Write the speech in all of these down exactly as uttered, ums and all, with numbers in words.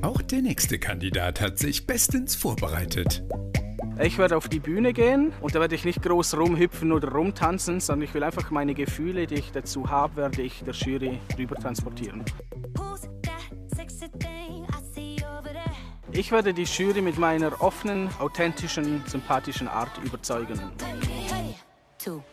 Auch der nächste Kandidat hat sich bestens vorbereitet. Ich werde auf die Bühne gehen und da werde ich nicht groß rumhüpfen oder rumtanzen, sondern ich will einfach meine Gefühle, die ich dazu habe, werde ich der Jury rüber transportieren. Ich werde die Jury mit meiner offenen, authentischen, sympathischen Art überzeugen. Hey, two.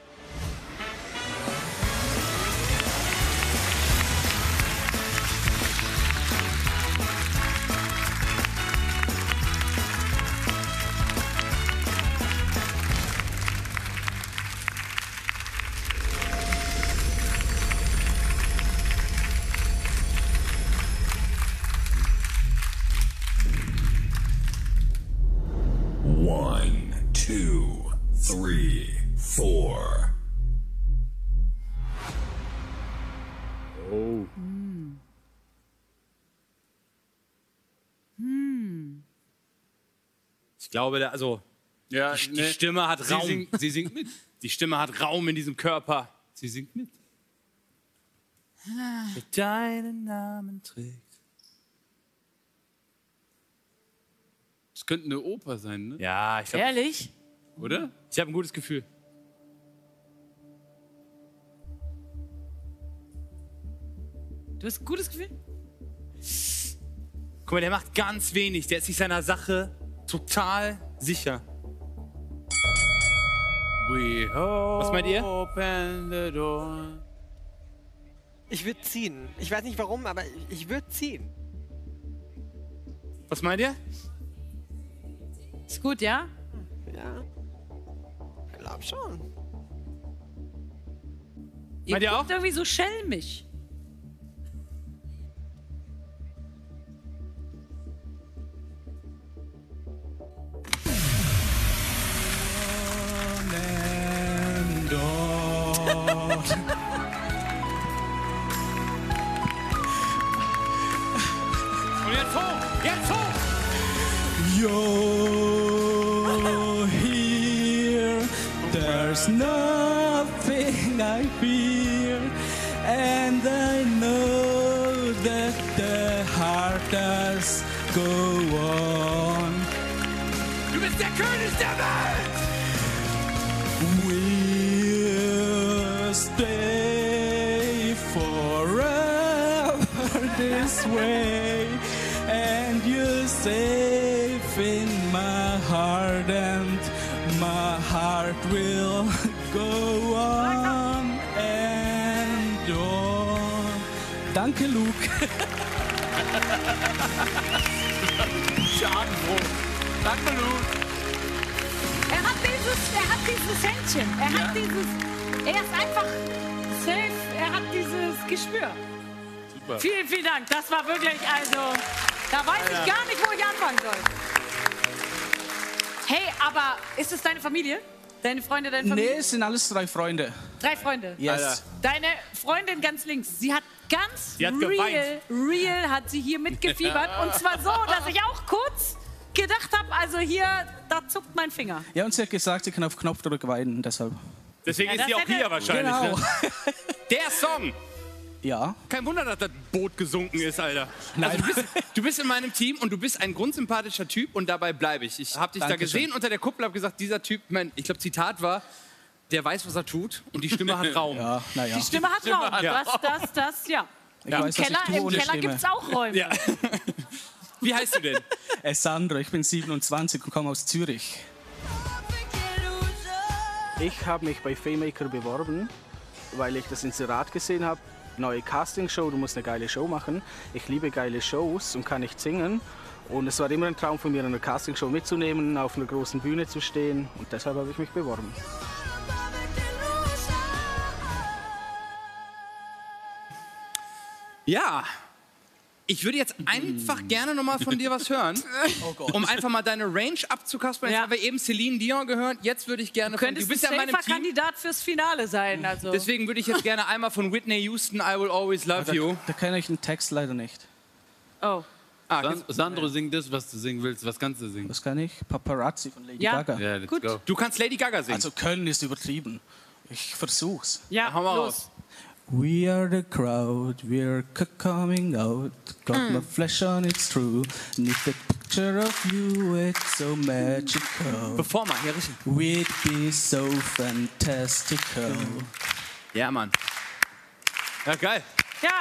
One, two, three, four. Oh. Hm. Hm. Ich glaube, da, also Ja, die, ne, die Stimme hat sie Raum. singt, sie singt mit. Die Stimme hat Raum in diesem Körper. Sie singt mit. Der deinen Namen trägt. Das könnte eine Oper sein, ne? Ja, ich glaube, Ehrlich? Oder? ich habe ein gutes Gefühl. Du hast ein gutes Gefühl? Guck mal, der macht ganz wenig. Der ist sich seiner Sache total sicher. We Was meint ihr? open the door. Ich würde ziehen. Ich weiß nicht warum, aber ich würde ziehen. Was meint ihr? Ist gut, ja? Ja. Ich glaub schon. Meint ihr auch? guckt irgendwie so schelmisch. Und jetzt hoch! Jetzt hoch! You're here, there's nothing I fear, and I know that the heart does go on. Du bist der König der Welt! We'll stay forever this way, and you're safe in my heart, and my heart will go on and on. Danke, Luke. Schadenfroh. Danke, Luke. Er hat dieses, er hat dieses Händchen. Er hat dieses, er ist einfach safe. Er hat dieses Gespür. Super. Vielen, vielen Dank. Das war wirklich, also, da weiß ich gar nicht, wo ich anfangen soll. Hey, aber ist es deine Familie? Deine Freunde, deine Familie? Nee, es sind alles drei Freunde. Drei Freunde. Yes. Deine Freundin ganz links, sie hat ganz Sie hat real, geweint. real hat sie hier mitgefiebert. Und zwar so, dass ich auch kurz gedacht habe, also hier, da zuckt mein Finger. Ja, und sie hat gesagt, sie kann auf Knopfdruck weinen, deshalb. Deswegen Ja, ist das sie auch hätte- hier wahrscheinlich. Genau. Ne? Der Song! Ja. Kein Wunder, dass das Boot gesunken ist, Alter. Also du, bist, du bist in meinem Team und du bist ein grundsympathischer Typ und dabei bleibe ich. Ich habe dich da Dankeschön. gesehen unter der Kuppel, habe gesagt, dieser Typ, mein, ich glaube Zitat war, der weiß, was er tut und die Stimme hat Raum. Ja, naja. Die Stimme hat Raum. Ja. Das, das, das, ja. Ich Ja. weiß, Im was Keller, ich tue im ohne Keller Stimme. gibt es auch Räume. Ja. Wie heißt du denn? Äh, Sandra, ich bin siebenundzwanzig und komme aus Zürich. Ich habe mich bei Faymaker beworben, weil ich das Inserat gesehen habe. Neue Castingshow, du musst eine geile Show machen. Ich liebe geile Shows und kann nicht singen. Und es war immer ein Traum von mir, eine Castingshow mitzunehmen, auf einer großen Bühne zu stehen. Und deshalb habe ich mich beworben. Ja. Ich würde jetzt einfach gerne noch mal von dir was hören, um einfach mal deine Range abzukaspern. Jetzt Ja. haben wir eben Celine Dion gehört, jetzt würde ich gerne Du von... könntest Du bist ein ja in meinem safer Team, Kandidat fürs Finale sein. Also. deswegen würde ich jetzt gerne einmal von Whitney Houston, I Will Always Love Da, You. da kenne ich den Text leider nicht. Oh. Ah, San Sandro, sing das, was du singen willst. Was kannst du singen? Was kann ich? Paparazzi von Lady Ja. Gaga. Ja, let's Gut. go. du kannst Lady Gaga singen. Also können ist übertrieben. Ich versuch's. Ja, Hau mal los. raus. We are the crowd, we're c- coming out. Got my flesh on, it's true. Need the picture of you, it's so magical. Bevor mal, hier richtig. We'd be so fantastical. Ja, Mann. Ja, geil. Ja.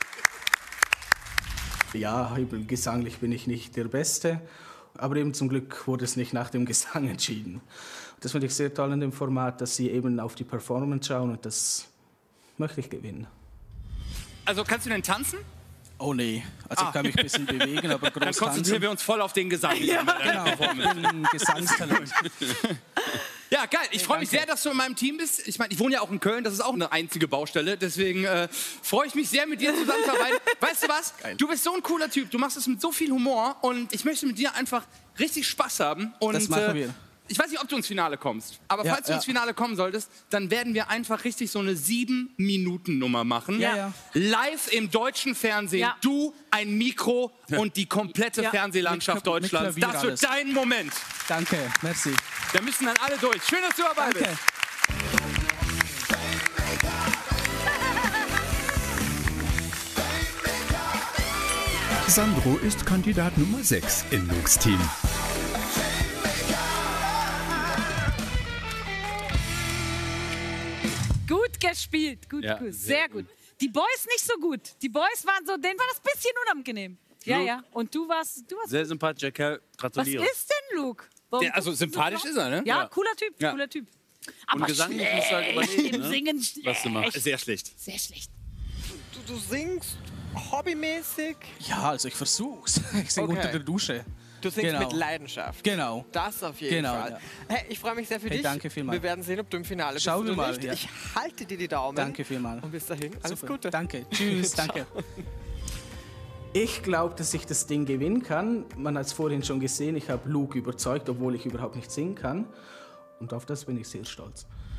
Ja, eben gesanglich bin ich nicht der Beste, aber eben zum Glück wurde es nicht nach dem Gesang entschieden. Das finde ich sehr toll an dem Format, dass sie eben auf die Performance schauen und das möchte ich gewinnen. Also kannst du denn tanzen? Oh nee, also ich kann mich ein bisschen bewegen, aber groß Dann konzentrieren tanzen. wir uns voll auf den Gesang. Ja, Genau, ich bin ein Gesangstalent. ja geil. Ich freue mich sehr, dass du in meinem Team bist. Ich meine, ich wohne ja auch in Köln, das ist auch eine einzige Baustelle. Deswegen äh, freue ich mich sehr, mit dir zusammenzuarbeiten. Weißt du was? Geil. Du bist so ein cooler Typ. Du machst es mit so viel Humor und ich möchte mit dir einfach richtig Spaß haben. Und, Das machen äh, wir. Ich weiß nicht, ob du ins Finale kommst, aber Ja, falls du ja. ins Finale kommen solltest, dann werden wir einfach richtig so eine sieben-Minuten-Nummer machen. Ja, ja. Live im deutschen Fernsehen. Ja. Du, ein Mikro und die komplette Ja. Fernsehlandschaft Mit- mit Deutschlands. Klavier Das wird alles. dein Moment. Danke, merci. Da müssen dann alle durch. Schön, dass du dabei Danke. bist. Sandro ist Kandidat Nummer sechs in Lukes Team. Gut gespielt. Gut, Ja, gut. sehr Sehr gut. Die Boys nicht so gut. Die Boys waren so, denen war das ein bisschen unangenehm. Ja, Luke. ja. Und du warst, du warst. Sehr sympathischer Kerl. Was Gratuliere. ist denn, Luke? Warum Der, also guckst du so sympathisch drauf? ist er, ne? Ja, Ja. cooler Typ, Ja. cooler Typ. Aber Und gesanglich musst du halt schlecht, überlegen, im ne? Singen schlecht. Was du machst. Sehr schlecht. Sehr schlecht. Du, du singst hobbymäßig. Ja, also ich versuch's. Ich singe Okay. unter der Dusche. Du singst Genau. mit Leidenschaft. Genau. Das auf jeden Genau, Fall. ja. Hey, ich freue mich sehr für Hey, dich. danke vielmals. Wir werden sehen, ob du im Finale bist. Schauen wir oder mal, nicht. ja. Ich halte dir die Daumen. Danke vielmals. Und bis dahin, alles Super. Gute. Danke. Tschüss, danke. Ich glaube, dass ich das Ding gewinnen kann. Man hat es vorhin schon gesehen, ich habe Luke überzeugt, obwohl ich überhaupt nicht singen kann. Und auf das bin ich sehr stolz.